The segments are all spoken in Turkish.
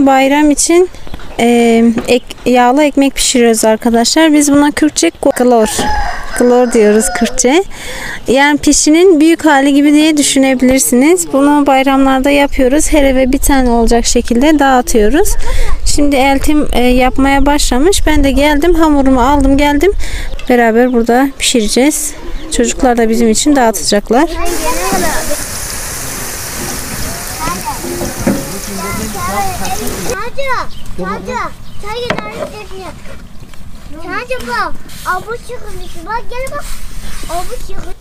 bugün bayram için yağlı ekmek pişiriyoruz arkadaşlar. Biz buna Kürtçe klor diyoruz Kürtçe. Yani pişinin büyük hali gibi diye düşünebilirsiniz. Bunu bayramlarda yapıyoruz. Her eve bir tane olacak şekilde dağıtıyoruz. Şimdi eltim yapmaya başlamış. Ben de geldim, hamurumu aldım geldim. Beraber burada pişireceğiz. Çocuklar da bizim için dağıtacaklar. Sadece bak, abu çıkmış. Bak gel bak. Abu çıkmış.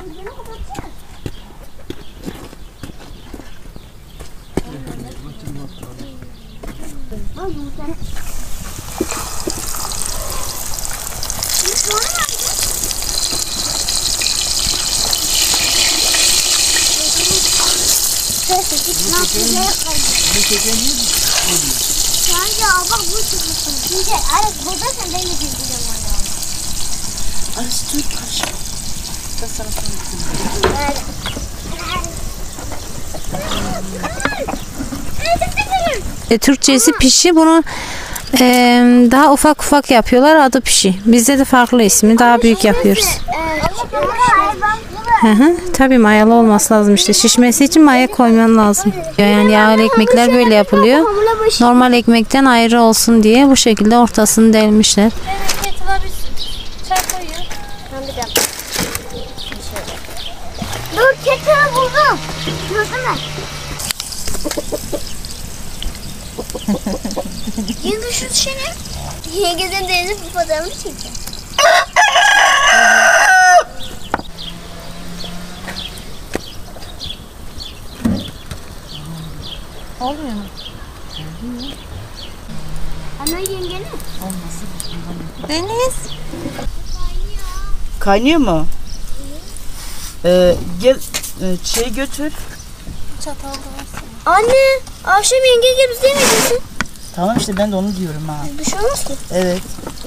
Sadece bak bu çıkmışsın. Şimdi Aras burada sen de mi gidiyorsun bana? Aras dur karışma. Ben sana Türkçesi pişi. Bunu daha ufak ufak yapıyorlar. Adı pişi. Bizde de farklı ismi. Daha büyük yapıyoruz. Tabii mayalı olması lazım işte. Şişmesi için maya koyman lazım. Yani yağlı ekmekler böyle yapılıyor. Normal ekmekten ayrı olsun diye bu şekilde ortasını delmişler. Dur kettle buldum. Gördün mü? Yenge şu seni. Yenge'den deniz bu fotoğrafını çekeceğim. Olmuyor mu? Ana yenge ne? olmasın. Deniz. Kaynıyor mu? Gel şey götür. Çatal da versene. Anne, akşam yenge gibi biz yemeyeceksin. Tamam işte ben de onu diyorum ha. Bir şey olmaz ki. Evet.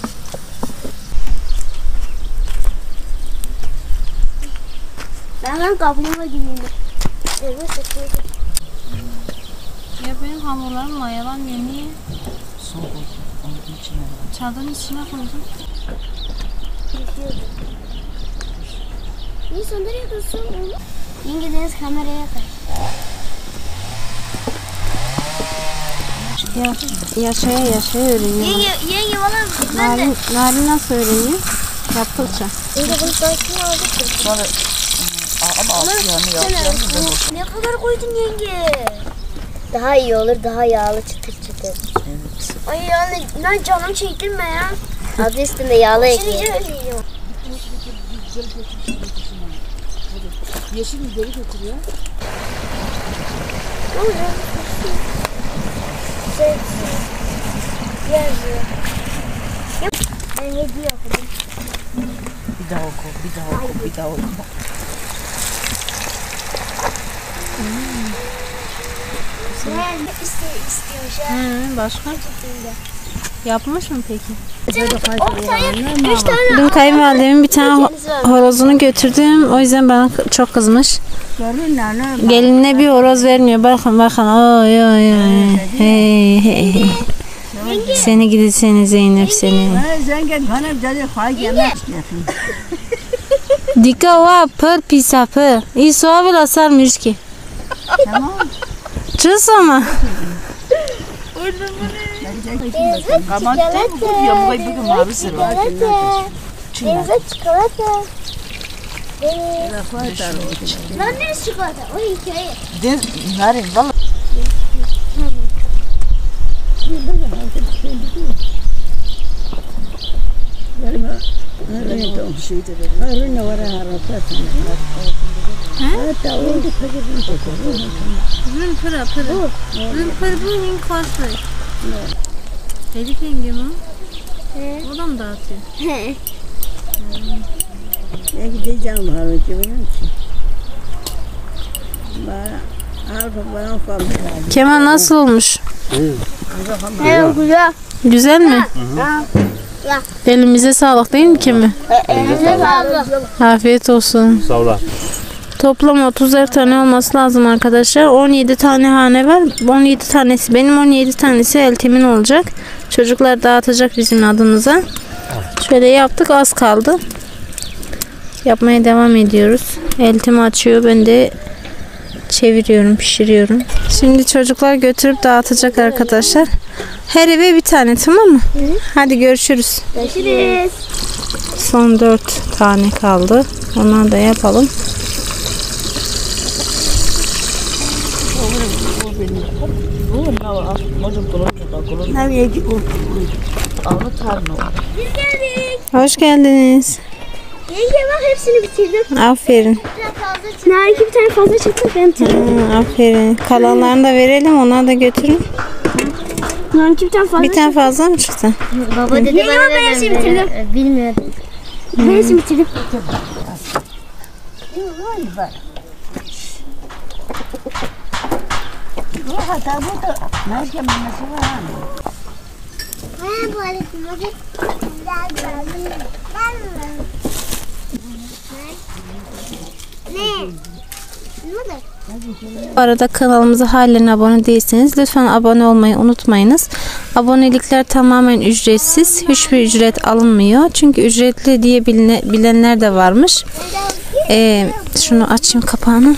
Ben kaplumbağa gibiyim. Evet, evet. Ya benim hamurlarım mayalanmıyor. Niye? Soğuk oldu. Onun içine. Çadırın içine koydum. Niye nereye dursun onu? Yenge deniz kameraya koy. Yaşaya öğreniyor. Yenge valla ben de. Narin nasıl öğreniyor? Yaptıkça. Yenge bunu sakin aldık. Sonra ama altı yanı Ne kadar koydun yenge? Daha iyi olur, daha yağlı çıtır çıtır. Evet. Ay yani lan canım çektirme ya. Adı üstünde yağlı ekmeği. Yeşil biberi götürüyor. Ben hediye okudum. Bir daha oku. Ne istiyormuş ya? Başka? Yapmış mı peki? 3 tane. Dün kayınvalidemin bir tane horozunu götürdüm. O yüzden bana çok kızmış. Gelinine bir horoz vermiyor. Bakın. Oy. Hey. Seni gidi seni Zeynep seni. Dika va pır pisa pır. İso abi lasar müşki. Tamam. Çız ama. Ama tem kuruyor. Bu bugün mavi sıra. Denize çikolata. Lan neresi çikolata? O hikaye. Narin valla. Elif yenge mi? O da mı dağıtıyor? Ne gideceğim halbuki biliyor musun? Bana kalmış. Kemal nasıl olmuş? Evet güzel. Güzel mi? Ya. Elimize sağlık değil mi Kemal? Elinize sağlık. Afiyet olsun. Sağ ol. Toplam 30'er tane olması lazım arkadaşlar. 17 tane hane var. 17 tanesi benim, 17 tanesi Eltim'in olacak. Çocuklar dağıtacak bizim adımıza. Şöyle yaptık, az kaldı. Yapmaya devam ediyoruz. Eltim açıyor, ben de çeviriyorum, pişiriyorum. Şimdi çocuklar götürüp dağıtacak arkadaşlar. Her eve bir tane, tamam mı? Hadi görüşürüz. Görüşürüz. Son 4 tane kaldı. Onları da yapalım. Nereye gidiyor? Biz geldik. Hoş geldiniz. Yenge bak hepsini bitirdim. Aferin. Nar 2 bir tane fazla çıktı, ben bitirdim. Aferin. Kalanlarını da verelim. Onları da götürün. Nar 2 bir tane fazla Bir tane fazla mı çıktı? Baba dedi bana ben hepsini bitirdim. Bilmiyorum. Ben hepsini bitirdim. Bu arada kanalımıza halen abone değilseniz lütfen abone olmayı unutmayınız. Abonelikler tamamen ücretsiz. Hiçbir ücret alınmıyor. Çünkü ücretli diye bilenler de varmış. Şunu açayım kapağını.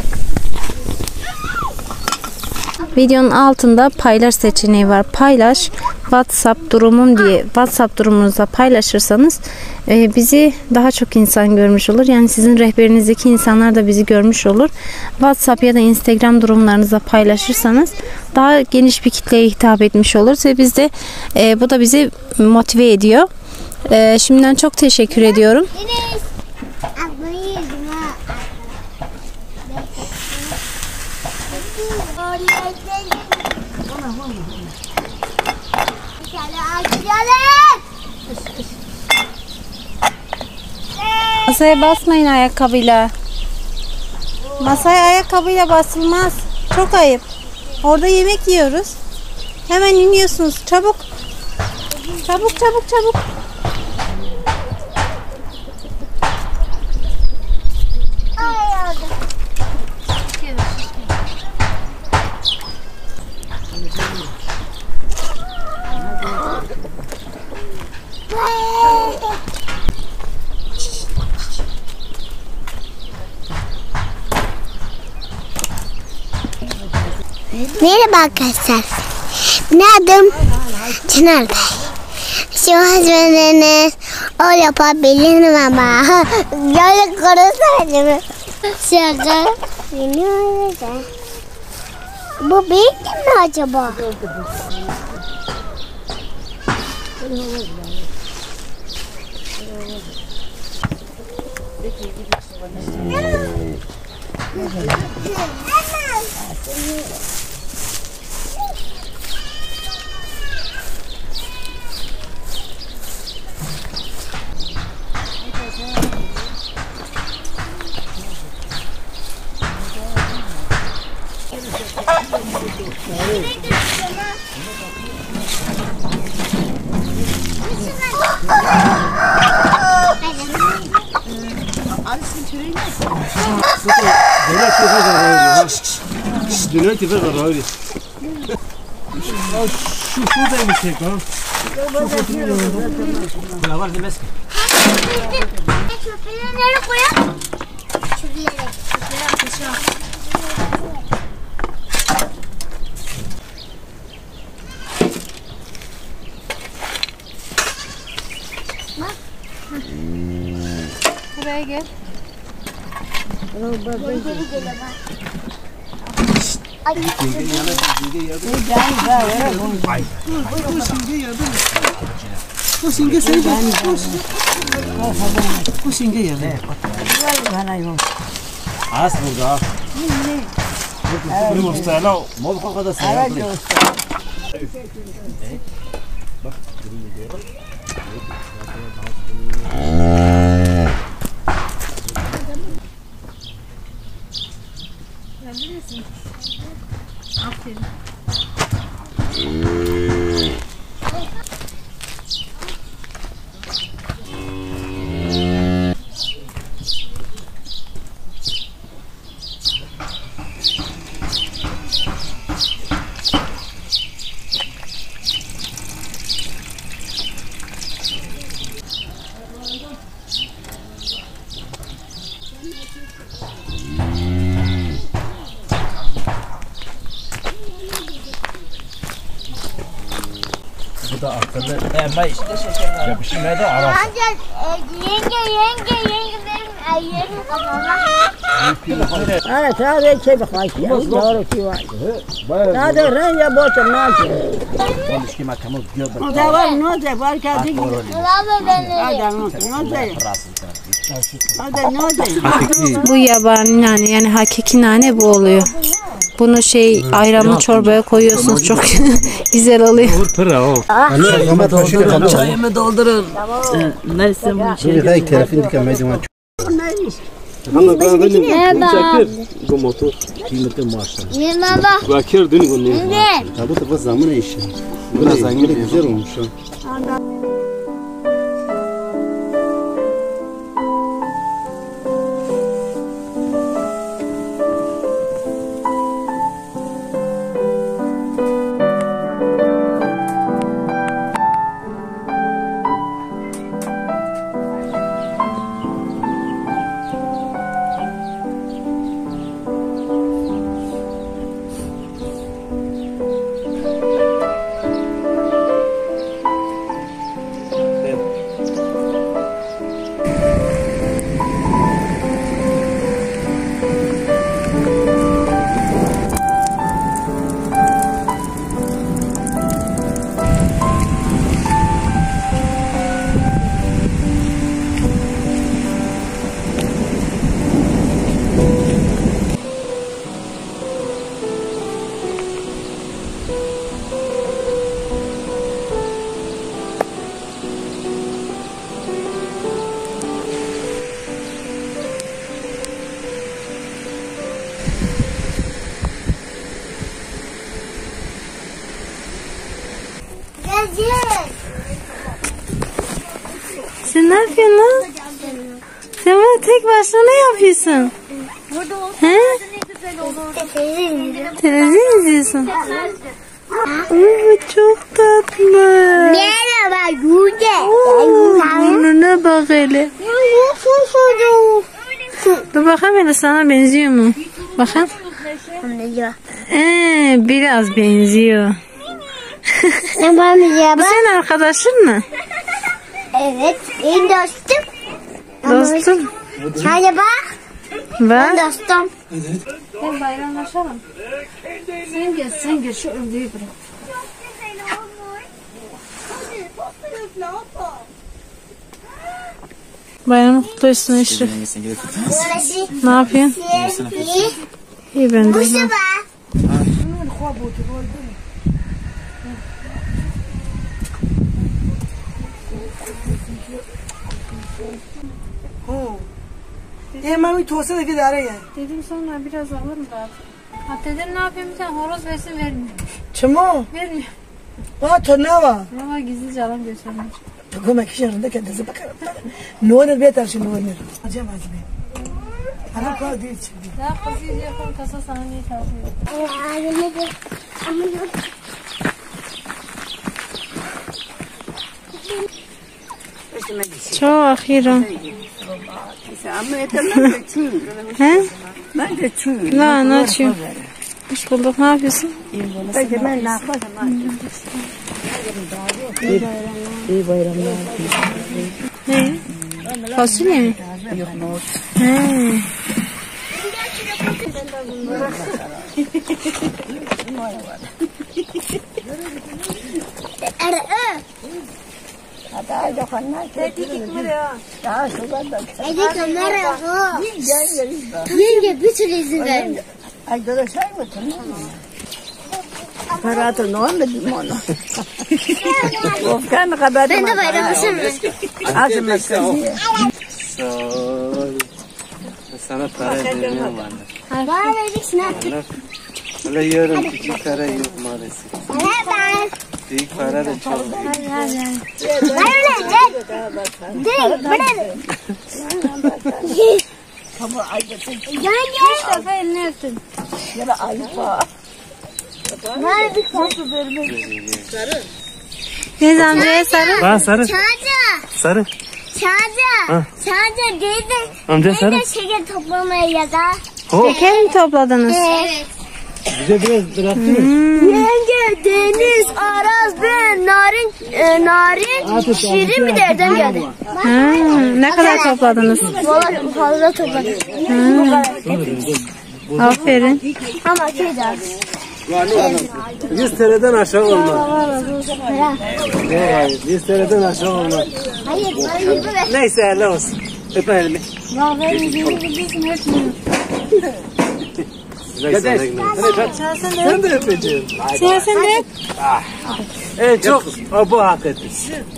Videonun altında paylaş seçeneği var. Paylaş, WhatsApp durumum diye WhatsApp durumunuza paylaşırsanız bizi daha çok insan görmüş olur. Yani sizin rehberinizdeki insanlar da bizi görmüş olur. WhatsApp ya da Instagram durumlarınıza paylaşırsanız daha geniş bir kitleye hitap etmiş oluruz ve biz de bu da bizi motive ediyor. Şimdiden çok teşekkür ediyorum. Masaya basmayın ayakkabıyla. Masaya ayakkabıyla basılmaz. Çok ayıp. Orada yemek yiyoruz. Hemen iniyorsunuz. Çabuk. Çabuk çabuk çabuk. Merhaba arkadaşlar. Ben adım Çınar Bey. Şu hazırlanırız. O yapabilirim ama. Böyle konuşsaydım. Şurada. Bu büyük mi acaba? Döner tipe var öyle. Şu şuradaymış tek ha. Ya var demez ki. Çöpleri nereye koyalım? Çöpleri. Çöpleri atacağım. Buraya gel. Bu singe seni de. Bu singe yerine. Az burada. Bu ustayla mol kadar sayı. Bak. Aferin. Bu da akıllı. Ama yapışmaya da arar. Yenge benim yerim kafama. Ana sadece şey bakayım. Doğru ki var. Sadece rengi boşa nasıl? Konuşki makamı diyor. O da var ne olacak? Var ki artık. Kulağıma beni. Hadi ne olacak? Hadi ne olacak? Bu yabani nane yani hakiki nane bu oluyor. Bunu ayranlı çorbaya koyuyorsunuz çok güzel oluyor. Çayımı doldurun. Neyse bu şey. Hayır, telefon dikemedim. Merhaba. Bu motor kıymeti maaşlar. Merhaba. Bakır dün bunu. Ne? Bu da zaman işi. Biraz zengin güzel olmuş. Sen ne yapıyorsun lan? Sen böyle tek başına ne yapıyorsun? He? Televizyon izliyorsun. Bu çok tatlı. Merhaba Yüce. Burnuna bak hele. Dur bakalım hele sana benziyor mu? Bakın. Biraz benziyor. Bu senin arkadaşın mı? Evet, benim dostum. Dostum. Hadi bak. Bak. Dostum. Gel bayramlaşalım. Sen gel şu ördeği bırak. Bayramı kutlu olsun Eşref. Ne yapıyorsun? İyi ben de. Mami tosa da gidare ya. Dedim sonra biraz alırım da. Dedim ne yapayım sen horoz versin vermiyor. Çamo. Vermiyor. Ha tonava. Ama gizlice alan göstermiş. Tukuma kişilerinde kendisi bakarım. Ne olur beter şimdi olur. Acaba acaba. Ana kal değil şimdi. Daha kızı yapan kasa sana niye tavsiye Çok ahirim. He? Ben de çün. Ne açıyorsun? Hoş bulduk. Ne yapıyorsun? Peki ben ne yapacağım? İyi bayramlar. Ne? Fasulye mi? Yok nohut. He. Hadi dokunma. Daha şuradan da. Yenge bir türlü izin vermiyor. Ay dolaşay mı? Paratı ne olmadı mı onu? Ofkan kadar. Ben de bayramlaşır mı? Azımasın. Sana para veriyorum anne. Bana vereceksin ha. Öyle yarın küçük para yok maalesef. Ben. Büyük para da çok. Yenge. Üç defa elini öptün. Yine ayıp ha. Bana bir korku vermek. Teyze amcaya sarıl. Bana sarı. Çağca. Sarı. Çağca. Çağca dedi. Amca sarı. Ben de şeker toplamaya ya da. Şeker mi topladınız? Evet. Bize biraz bıraktın mı? Yenge, Deniz, Aras, ben, Narin narin, şirin bir de erdem geldi. Ne kadar topladınız? Vallahi fazla topladık. Aferin. Ama şey de az. 100 TL'den aşağı olmaz. Hayır, 100 TL'den aşağı olmaz. Hayır, bana 20 ver. Neyse helal olsun. Öpme elimi. Kardeş, sen de öpeceğim. Sen de. Evet çok, bu hak etti.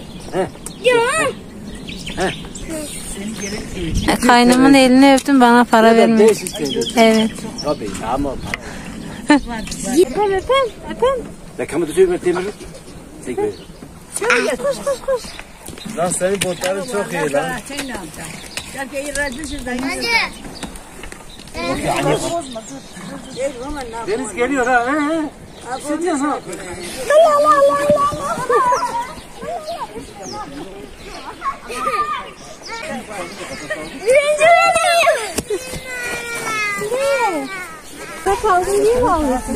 Kaynımın elini öptüm, bana para vermiyor. 500 TL. Evet. Tabii ama Öpem. ne kamu tutuyor temir? Teşekkür ederim. Koş. Lan senin botların çok iyi lan. Deniz geliyor ha. Sıcak ha. Birinci benim. Kavga iyi mi alıyorsun?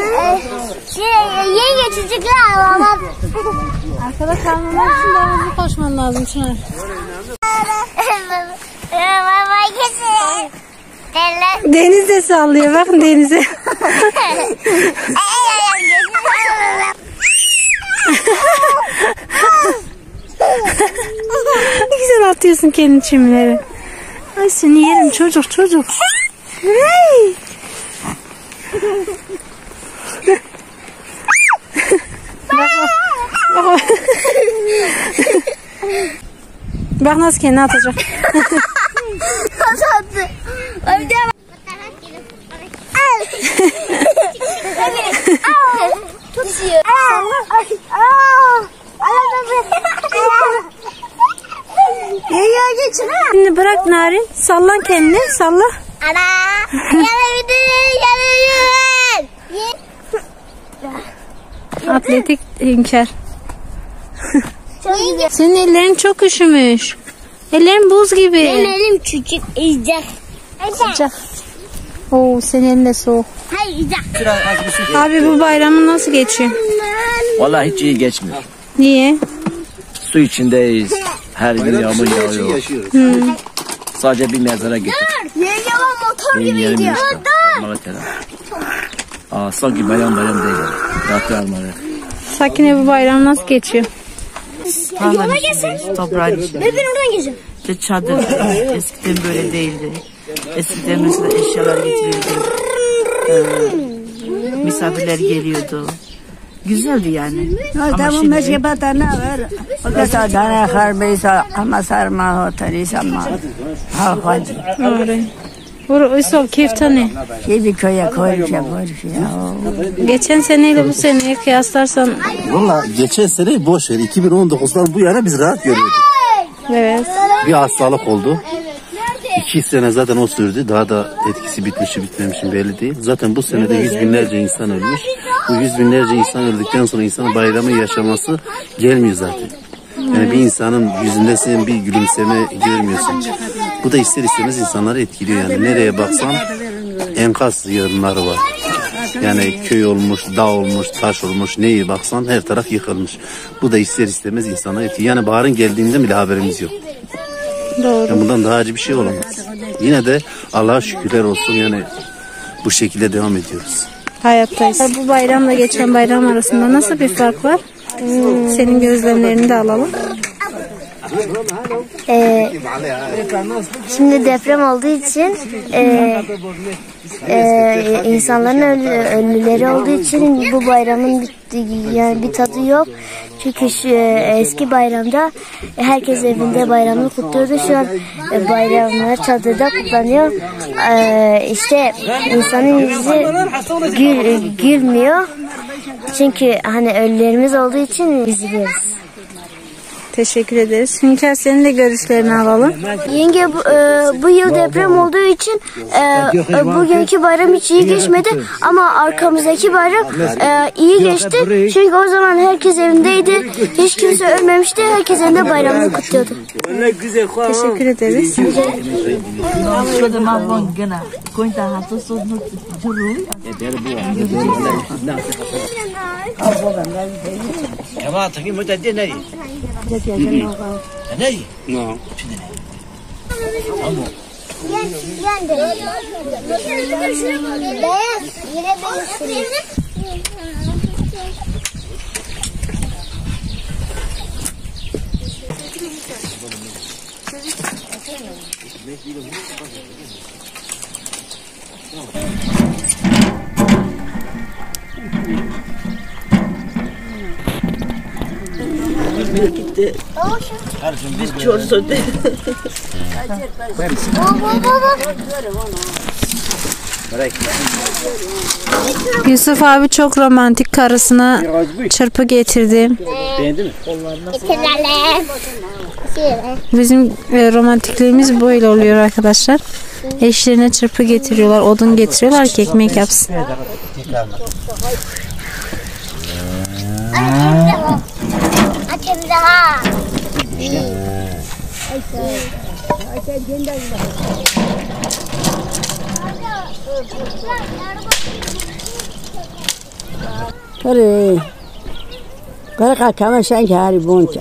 Yenge çocuklar ama. Arkada kalmamak için daha hızlı koşman lazım Çınar. Baba kesin. Deniz de sallıyor, bakın denize. Ne güzel atıyorsun kendi çimleri. Ay seni yerim çocuk. Hey. Bak nasıl kendini atacak. Attı. Bir daha tutuyor. Şimdi bırak Narin. Sallan kendini. Salla. Ana. Atletik hünkâr. Çok güzel. Senin ellerin çok üşümüş. Ellerin buz gibi. Benim elim küçük. İyicek. Sıcak. Oo, senin elin de soğuk. Hayır yiyecek. Abi bu bayramı nasıl geçiyor? Vallahi hiç iyi geçmiyor. Niye? Su içindeyiz. Her gün yağmur yağıyor. yaşıyoruz. Sadece bir mezara gittik. Yenge var motor Benim gibi yerim gidiyor. yok. Malatya'da. Sanki bayram değil. Yatı almalı. Sakine bu bayram nasıl geçiyor? Yola gelsin. Toprağın içinde. Ben oradan geçeceğim. İşte çadır. Eskiden böyle değildi. Eskiden mesela eşyalar getiriyordu. Misafirler geliyordu. Güzeldi yani. Ama şimdi Burası keftane. Geçen seneyle bu seneyi kıyaslarsan Valla geçen sene boş ver. 2019'dan bu yana biz rahat görüyorduk. evet. Bir hastalık oldu. 2 sene zaten o sürdü. Daha da etkisi bitmişi bitmemişi belli değil. Zaten bu senede yüz binlerce insan ölmüş. Bu yüz binlerce insan öldükten sonra insanın bayramı yaşaması gelmiyor zaten. Yani bir insanın yüzünde sen bir gülümseme görmüyorsun. Bu da ister istemez insanları etkiliyor yani. Nereye baksan enkaz yığınları var. Yani köy olmuş, dağ olmuş, taş olmuş, neye baksan her taraf yıkılmış. Bu da ister istemez insanları etkiliyor. Yani baharın geldiğinde bile haberimiz yok. Doğru. Yani bundan daha acı bir şey olamaz. Yine de Allah'a şükürler olsun yani bu şekilde devam ediyoruz. Hayattayız. Bu bayramla geçen bayram arasında nasıl bir fark var? Senin gözlemlerini de alalım. Şimdi deprem olduğu için insanların ölüleri olduğu için bu bayramın yani bir tadı yok. Çünkü şu eski bayramda herkes evinde bayramını kutluyordu. Şu an bayramlar çadırda kutlanıyor. İşte insanın yüzü gülmüyor. Çünkü hani ölülerimiz olduğu için üzülüyoruz. Teşekkür ederiz. Hünkar senin de görüşlerini alalım. Yenge bu yıl deprem olduğu için bugünkü bayram hiç iyi geçmedi ama arkamızdaki bayram iyi geçti. Çünkü o zaman herkes evindeydi. Hiç kimse ölmemişti. Herkes evinde bayramını kutluyordu. Teşekkür ederiz. Ama tabii müddet ne? Ne? No. Gitti. Biz çorsu de. Yusuf abi çok romantik, karısına çırpı getirdi. Beğendi mi? Bizim romantikliğimiz böyle oluyor arkadaşlar. Eşlerine çırpı getiriyorlar, odun getiriyorlar ki ekmek yapsın. Kare, kare kama sen kari bonca.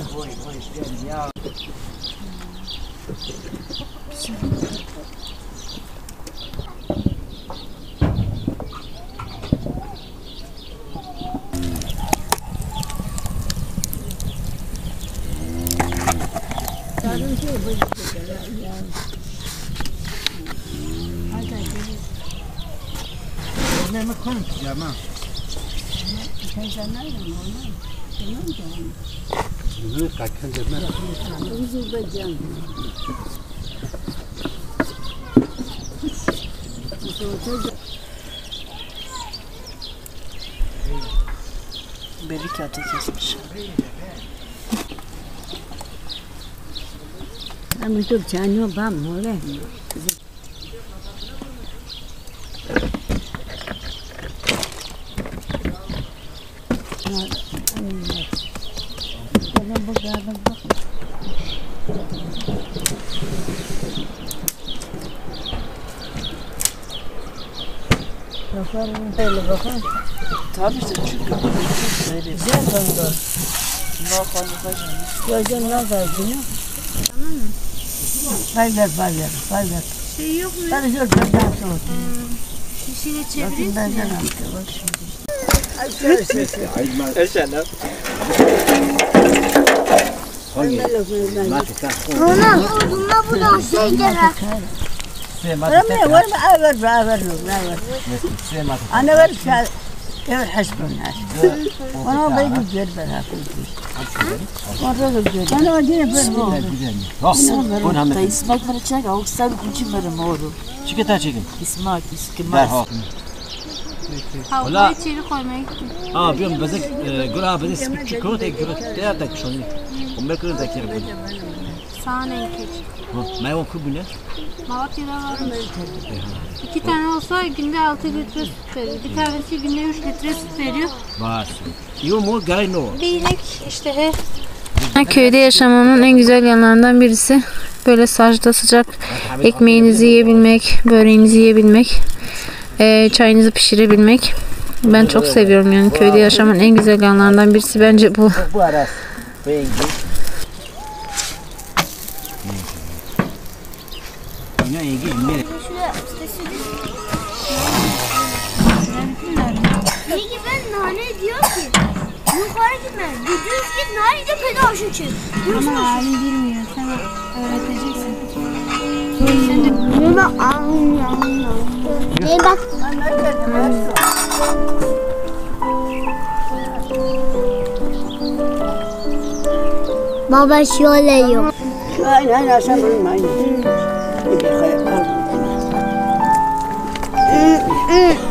Berikatı kesmiş. Ama çok canıyor bam öyle. Tabii işte çünkü böyle güzel döndü. Bunlar fazla Gözden ne verdin? Baylar. Şey yok mu? Ben şöyle ben sonra. Şişeyle çevireyim. Ben de yaptım. Ona bunda bu da şey gelir. رمي ورمى أبر أنا ورمى كيف حسب الناس وأنا بيجي جربها مرة جرب أنا ودينا Da İsmail bana çek, avuçlar için verim oğlum. Çiketa çekin. İsmail. Derhal. Havluyu içeri koymaya gittim. Ha biliyorum bezek gura bezek spitçi kuru tek gura değer de kuşanı. Onlar kuru da kere böyle. Sahne enkeç. Meyve kubune. Malatya'da varmış. 2 tane olsa günde 6 litre süt veriyor. Bir tanesi günde 3 litre süt veriyor. Var. Yo mu gay no. Bir inek işte Köyde yaşamanın en güzel yanlarından birisi böyle sacda sıcak ekmeğinizi yiyebilmek, böreğinizi yiyebilmek, çayınızı pişirebilmek. Ben çok seviyorum yani köyde yaşamanın en güzel yanlarından birisi bence bu. Bu aras. Bengi. Ne ilgi ne? Peki ben nane diyor ki yukarı gitme. Düz git nane de pedal çek. Ama abim bilmiyor. Sen öğreteceksin. Ne bak. Baba şöyle yok. Aynen aynen.